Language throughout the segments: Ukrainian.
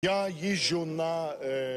Я їжджу на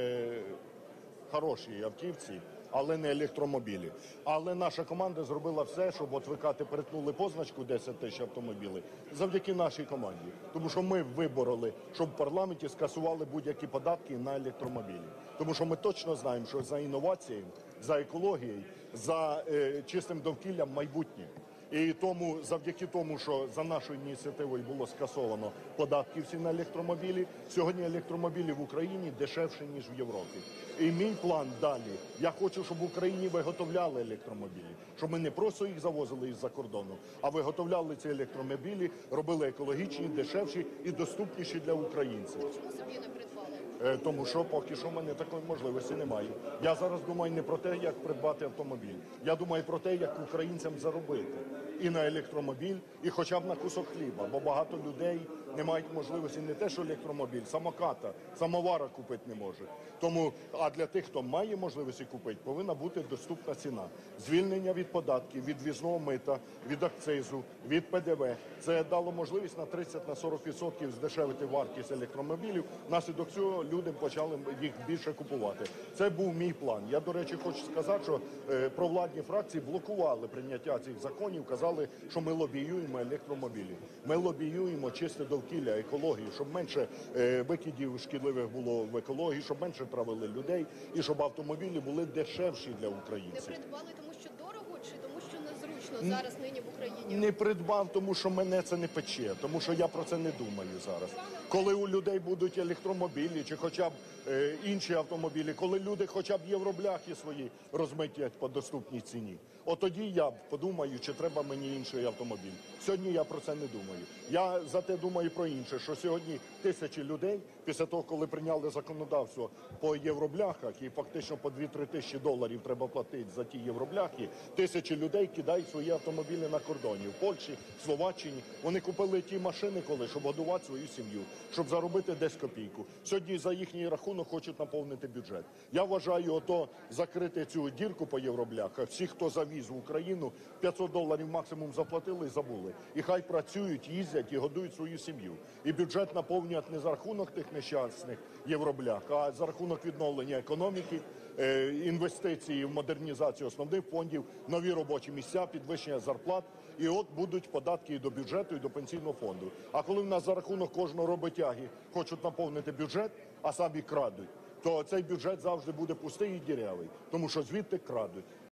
хорошій автівці, але не електромобілі. Але наша команда зробила все, щоб от ви кажете, перетнули позначку 10 тисяч автомобілів завдяки нашій команді. Тому що ми вибороли, щоб в парламенті скасували будь-які податки на електромобілі. Тому що ми точно знаємо, що за інноваціями, за екологією, за чистим довкіллям майбутнє. І тому, завдяки тому, що за нашою ініціативою було скасовано податки всі на електромобілі, сьогодні електромобілі в Україні дешевші, ніж в Європі. І мій план далі. Я хочу, щоб в Україні виготовляли електромобілі. Щоб ми не просто їх завозили із-за кордону, а виготовляли ці електромобілі, робили екологічні, дешевші і доступніші для українців. Чому собі не придбали? Тому що поки що в мене такої можливості немає. Я зараз думаю не про те, як придбати автомобіль. Я думаю про те, як українцям заробити і на електромобіль, і хоча б на кусок хліба. Бо багато людей не мають можливості не те, що електромобіль, самоката, самовара купити не може. Тому, а для тих, хто має можливості купити, повинна бути доступна ціна. Звільнення від податків, від ввізного мита, від акцизу, від ПДВ. Це дало можливість на 30-40% здешевити вартість електромобілів. Внаслідок цього люди почали їх більше купувати. Це був мій план. Я, до речі, хочу сказати, що провладні фракції блокували прийняття цих законів, казали, що ми лобіюємо електромобілі. Ми лобіюємо чисте довкілля, екологію, щоб менше викидів шкідливих було в екології, щоб менше травили людей і щоб автомобілі були дешевші для Не українців. придбали, тому що дорого, чи тому що незручно зараз нині в Україні? Не придбав, тому що мене це не пече, тому що я про це не думаю зараз. Коли у людей будуть електромобілі чи хоча б інші автомобілі, коли люди хоча б євробляхи свої розмитять по доступній ціні, от тоді я подумаю, чи треба мені інший автомобіль. Сьогодні я про це не думаю. Я зате думаю про інше, що сьогодні тисячі людей, після того, коли прийняли законодавство по євробляхах, і фактично по 2-3 тисячі доларів треба платити за ті євробляхи, тисячі людей кидають свої автомобілі на кордоні. В Польщі, в Словаччині. Вони купили ті машини, щоб годувати свою сім'ю, щоб заробити десь копійку. Сьогодні за їхній рахунок хочуть наповнити бюджет. Я вважаю, закрити цю дірку по євробляхах. Всі, хто завіз в Україну, 500 доларів максимум заплатили і забули. І хай працюють, їздять і годують свою сім'ю. І бюджет наповнюють не за рахунок тих нещасних євроблях, а за рахунок відновлення економіки, інвестиції в модернізацію основних фондів, нові робочі місця, підвищення зарплат. І от будуть податки і до бюджету, і до пенсійного фонду. А коли в нас за рахунок кожного роботяги хочуть наповнити бюджет, а самі крадуть, то цей бюджет завжди буде пустий і дірявий, тому що звідти крадуть.